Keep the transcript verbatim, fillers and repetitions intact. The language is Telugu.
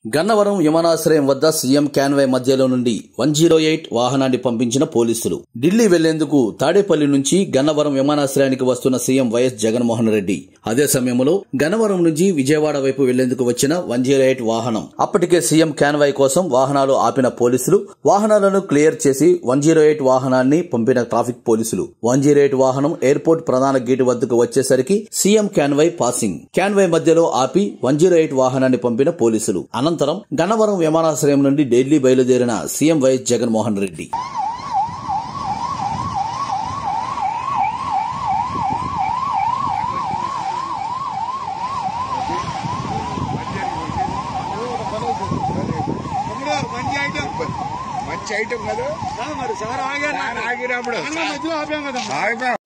గన్నవరం విమానాశ్రయం వద్ద సీఎం కాన్వాయ్ మధ్యలో నుండి వన్ జీరో ఎయిట్ వాహనాన్ని పంపించిన పోలీసులు. ఢిల్లీ వెళ్లేందుకు తాడేపల్లి నుంచి గన్నవరం విమానాశ్రయానికి వస్తున్న సీఎం వైఎస్ జగన్మోహన్ రెడ్డి అదే సమయంలో గన్నవరం నుంచి విజయవాడ వైపు వెళ్లేందుకు వచ్చిన వన్ జీరో ఎయిట్ వాహనం. అప్పటికే సీఎం కాన్వాయ్ కోసం వాహనాలు ఆపిన పోలీసులు వాహనాలను క్లియర్ చేసి వన్ జీరో ఎయిట్ వాహనాన్ని పంపిన ట్రాఫిక్ పోలీసులు. వన్ జీరో ఎయిట్ వాహనం ఎయిర్పోర్ట్ ప్రధాన గేటు వద్దకు వచ్చేసరికి సీఎం కాన్వాయ్ పాసింగ్. కాన్వాయ్ మధ్యలో ఆపి వన్ జీరో ఎయిట్ వాహనాన్ని పంపిన పోలీసులు. అనంతరం గన్నవరం విమానాశ్రయం నుండి ఢిల్లీ బయలుదేరిన సీఎం వైఎస్ జగన్మోహన్ రెడ్డి మంచి ఐటమ్ కదా మరి సార్ ఆగినప్పుడు